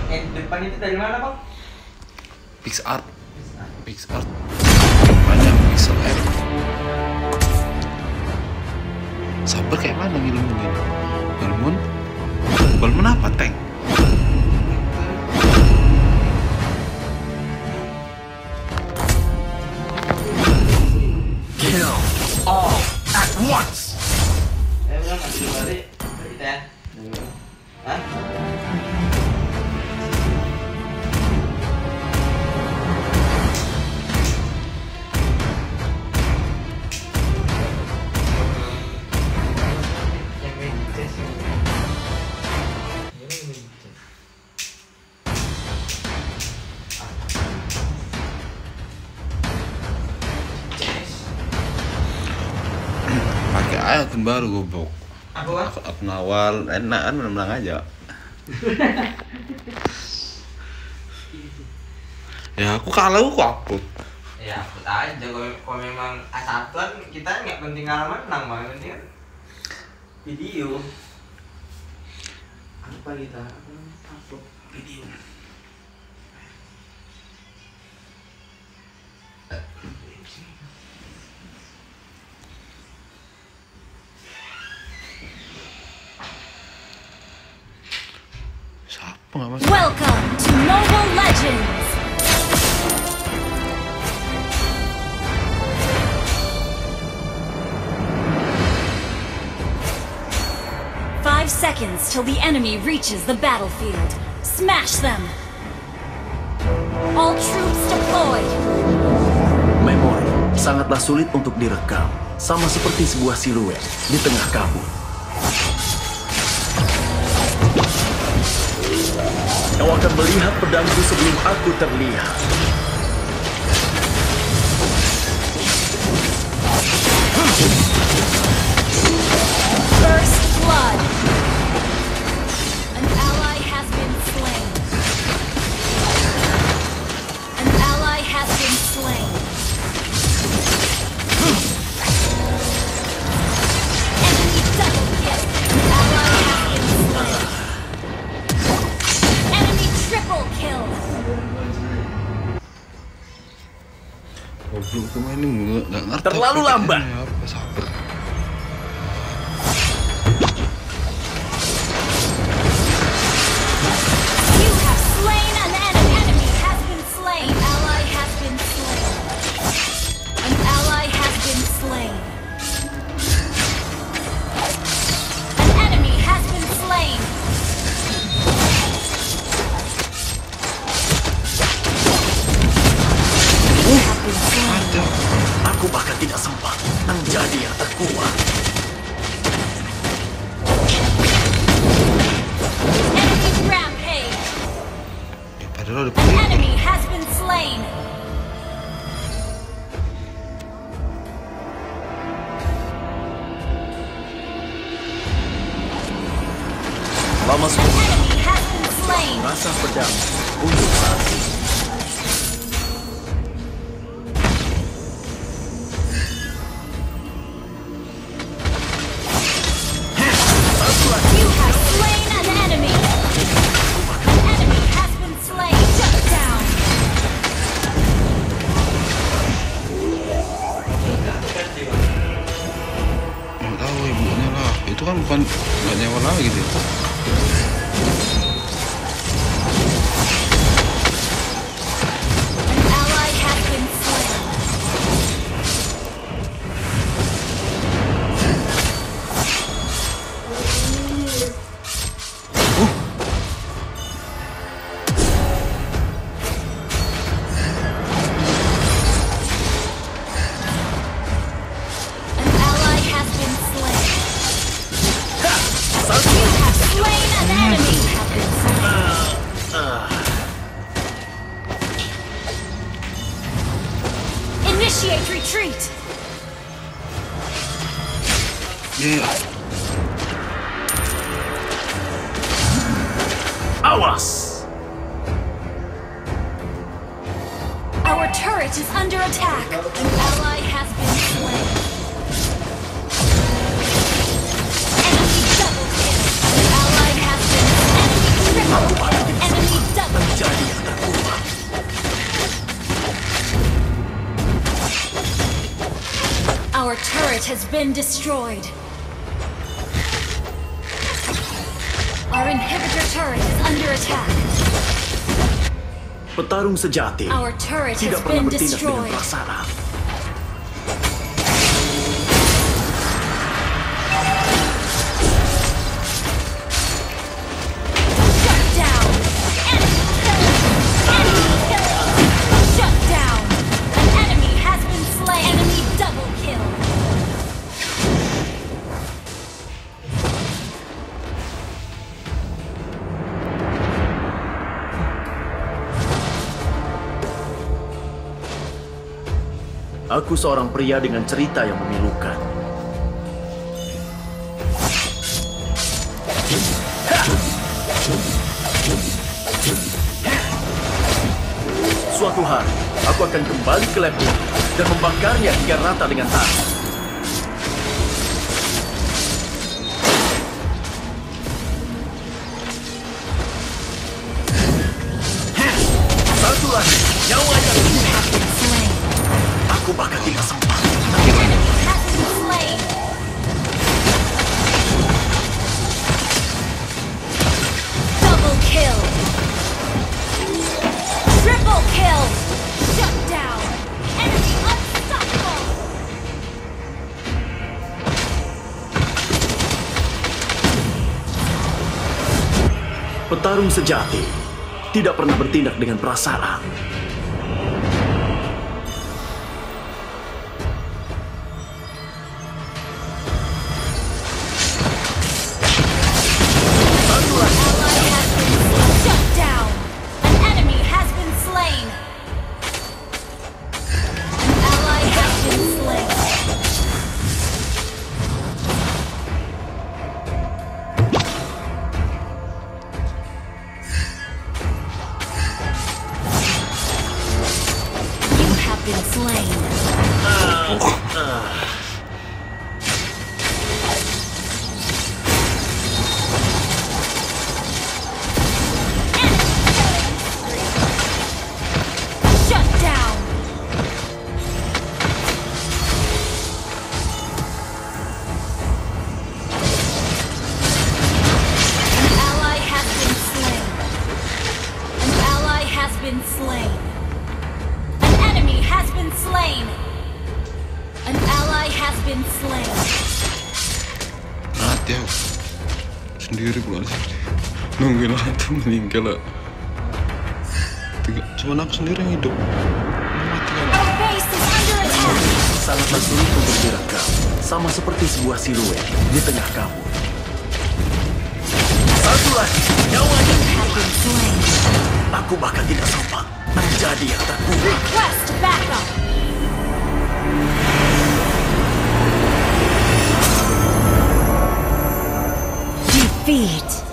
depan itu dari mana, Bang? PixArt. PixArt. Banyak pixel art. Sabar kayak mana ngilmuin? Balmun apa, Tank? Kill all at once. Saya bilang masih balik kita ya. Hah? Pakai akun baru goblok. Apa, Bang? Akun awal enak kan menang aja. Ya aku kalah aku upload. Ya, aku aja kalau memang asatuan kita nggak penting kalah menang, Bang. Yang penting kan video. Apa kita? Upload video. Siapa nggak masuk? Welcome to Mobile Legends! Five seconds till the enemy reaches the battlefield. Smash them! All troops deployed! Memori sangatlah sulit untuk direkam, sama seperti sebuah siluet di tengah kabut. Kau akan melihat pedangku sebelum aku terlihat. First blood! An ally has been slain. An ally has been slain. Enemy double kill. An ally has been slain. Enemy triple kill. Goblok cuma ini nggak ngerti. Terlalu apa lambat. pakaiannya apa, sabar. You have slain an enemy. Enemy has been slain. An ally has been slain. An ally has been slain. An enemy has been slain. You have been slain. Ada. Aku bahkan tidak sempat menjadi yang terkuat. Enemy rampage. Ya padahal ada An peluru. enemy has been slain. Lama An sudah enemy has been slain. rasa pedang untuk saat ini. You have slain an enemy. An enemy has been slain. Shut down. Nggak tahu ibunya lah. Itu kan bukan nggak nyawa lagi gitu. An ally has been slain. An ally has been slain. You have slain an enemy. Have been slain. Initiate retreat. Ya. Awas! Our turret is under attack. An ally has been slain. Enemy double kill. An ally has been. Enemy triple kill. Enemy double been destroyed. Our inhibitor turret is under attack. Petarung sejati Our turret tidak has pernah been bertindak dengan destroyed. perasaan. Shut down. Enemy killing. Shut down. An enemy has been slain. Enemy double kill. Aku seorang pria dengan cerita yang memilukan. Suatu hari, aku akan kembali ke lab ini dan membakarnya hingga rata dengan tanah. Satu lagi, nyawa yang Slain. aku bahkan tidak sempat. Enemy has been slain. Double kill. Triple kill. Shut down. Enemy unstoppable. Petarung sejati tidak pernah bertindak dengan perasaan. Ally has been shut down. An enemy has been slain. An ally has been slain. You have been slain. Shut down. An ally has been slain. An ally has been slain. An enemy has been slain. An ally has been slain. Mati aku. Sendiri pula di sini. Nungguin orang itu meninggal lah. Cuman aku sendiri yang hidup. Mati kan. Our base is under attack. Sangatlah sulit untuk direkam, sama seperti sebuah siluet di tengah kabut. Satu lagi, nyawanya Have been slain. aku bahkan tidak sempat menjadi yang terkuat. Request backup. Defeat.